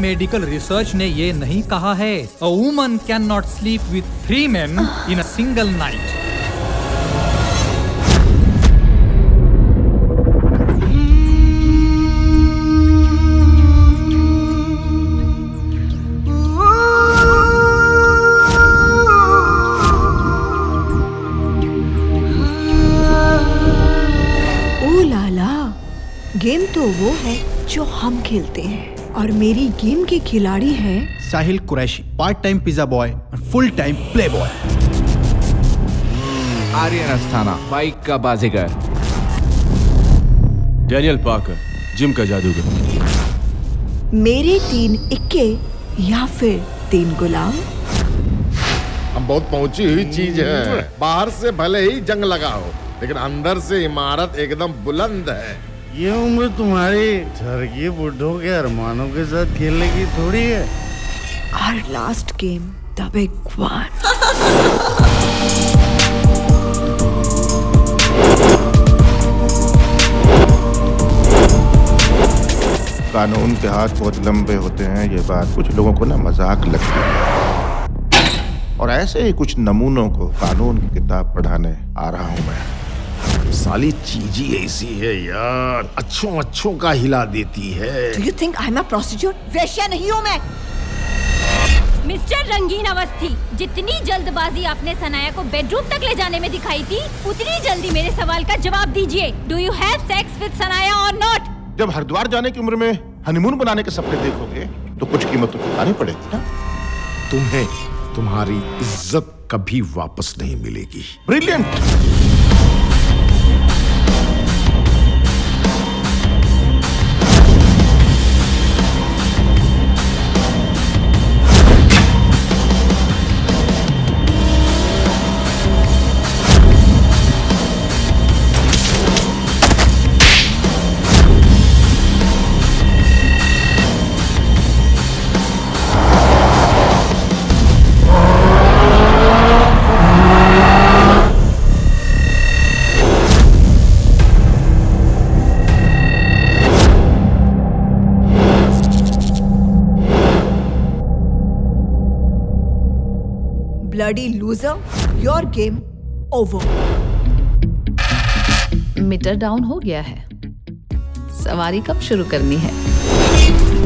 Medical research ने ये नहीं कहा है a woman can not sleep with 3 men in a single night. Game तो वो है जो हम खेलते हैं और मेरी गेम के खिलाड़ी हैं Sahil Qureshi, part time pizza boy और full time play boy. Aryan Asthana, bike का बाजीगर। डैनियल पार्कर, जिम का जादूगर। मेरे 3 इक्के या फिर 3 गुलाम। हम बहुत पहुंची हुई चीज है। बाहर से भले ही जंग लगा हो, लेकिन अंदर से इमारत एकदम बुलंद है। ये उम्र तुम्हारी ठरकी बुड्ढों के अरमानों के साथ खेलने की थोड़ी है। Our last game, the big one. कानून के हाथ बहुत लंबे होते हैं, ये बात कुछ लोगों को ना मजाक लगती है। और ऐसे ही कुछ नमूनों को कानून की किताब पढ़ाने आ रहा हूं मैं। साली चीज ही ऐसी है यार, अच्छों का हिला देती है। Do you think I'm a prostitute? वेश्या नहीं हूँ मैं। मिस्टर रंगीन अवस्थी, जितनी जल्दबाजी आपने सनाया को बेडरूम तक ले जाने में दिखाई थी, उतनी जल्दी मेरे सवाल का जवाब दीजिए। Do you have sex with Sanaya or not? जब हरिद्वार जाने की उम्र में हनीमून बनाने के सपने देखोगे तो कुछ कीमत तो चुकानी पड़ेगी ना। तुम्हें तुम्हारी इज्जत कभी वापस नहीं मिलेगी। Brilliant. Bloody loser, your game over. Meter down हो गया है, सवारी कब शुरू करनी है?